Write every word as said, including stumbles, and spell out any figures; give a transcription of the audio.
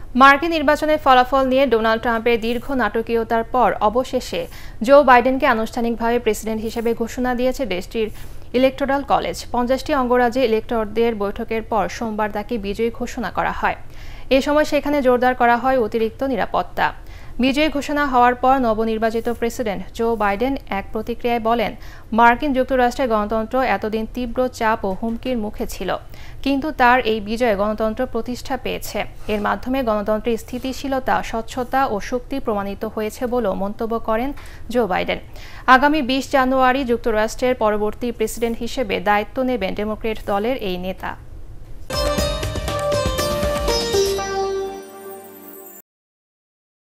মার্কিন নির্বাচনের ফলাফল নিয়ে ডোনাল্ড ট্রাম্পের দীর্ঘ নাটকীয়তার পর অবশেষে জো বাইডেনকে আনুষ্ঠানিকভাবে প্রেসিডেন্ট হিসেবে ঘোষণা দিয়েছে দেশটির ইলেকটোরাল কলেজ। পঞ্চাশটি অঙ্গরাজ্যে ইলেক্টরদের বৈঠকের পর সোমবার তাকে বিজয়ী ঘোষণা করা হয়। এ সময় সেখানে জোরদার করা হয় অতিরিক্ত নিরাপত্তা। বিজয়ী ঘোষণা হওয়ার পর নবনির্বাচিত প্রেসিডেন্ট জো বাইডেন এক প্রতিক্রিয়ায় বলেন, মার্কিন যুক্তরাষ্ট্রের গণতন্ত্র এতদিন তীব্র চাপ ও হুমকির মুখে ছিল, কিন্তু তার এই বিজয়ে গণতন্ত্র প্রতিষ্ঠা পেয়েছে। এর মাধ্যমে গণতন্ত্রের স্থিতিশীলতা, স্বচ্ছতা ও শক্তি প্রমাণিত হয়েছে বলেও মন্তব্য করেন জো বাইডেন। আগামী বিশ জানুয়ারি যুক্তরাষ্ট্রের পরবর্তী প্রেসিডেন্ট হিসেবে দায়িত্ব নেবেন ডেমোক্র্যাট দলের এই নেতা।